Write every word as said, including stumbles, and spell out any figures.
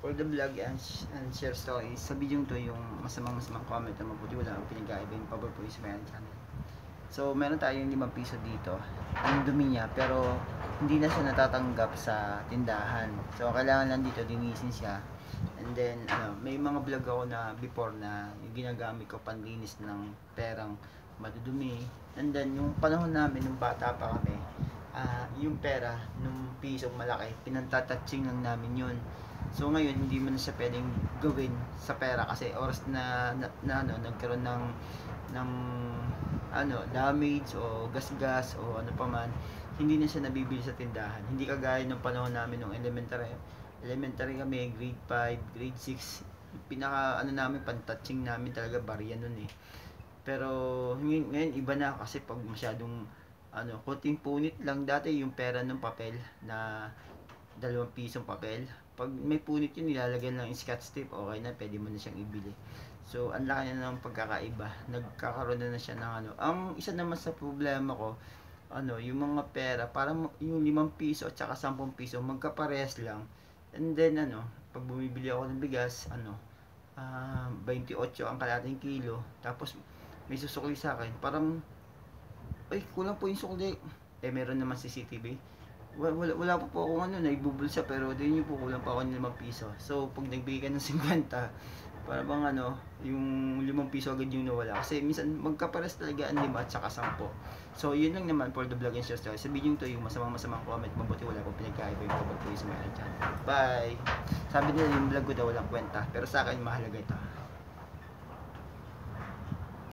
for the vlog and, and share stories, sa video to yung masamang masamang comment na mabuti wala akong pinag-aiba yung pabor po sa mga channel. So meron tayong limang piso dito, ang dumi niya pero hindi na siya natatanggap sa tindahan, so kailangan lang dito linisin siya. And then ano, may mga vlog ako na before na yung ginagamit ko panlinis ng perang madudumi. And then yung panahon namin nung bata pa kami, uh, yung pera nung pisong malaki pinantatouching lang namin yun. So ngayon hindi mo na siya pwedeng gawin sa pera kasi oras na, na, na ano, nagkaroon ng ng ano, damage o gasgas o ano pa man, hindi na siya nabibili sa tindahan. Hindi kagaya ng panahon namin nung elementary. Elementary kami, grade five, grade six. Pinaka ano namin, pan-touching namin talaga barya nun eh. Pero ngayon, ngayon iba na kasi pag masyadong ano, konting punit lang. Dati yung pera ng papel na dalawang pisong papel, pag may punit yun nilalagyan lang yung scotch tape, okay na, pwede mo na siyang ibili. So ang laki na ng pagkakaiba, nagkakaroon na, na siya ng ano. Ang isa naman sa problema ko, ano, yung mga pera, parang yung limang piso at saka sampung piso magkaparehas lang. And then ano, pag bumibili ako ng bigas, ano, uh, twenty-eight ang kalating kilo, tapos may susukli sa akin, parang ay kulang po yung sukli, eh meron naman C C T V. Wala, wala, wala po po akong ano, naibubulsa, pero din yung po kulang pa ako ng limang piso. So pag nagbigay ka ng fifty, para bang ano, yung limang piso agad yung nawala. Kasi minsan magkapares talaga ang lima at saka sampo. So yun lang naman for the vlog and share story. Sa video to yung masamang masamang comment, mabuti wala pong pinagkaiba yung pabag po sa mga channel. Bye! Sabi nila yung vlog ko daw walang kwenta, pero sa akin mahalaga ito.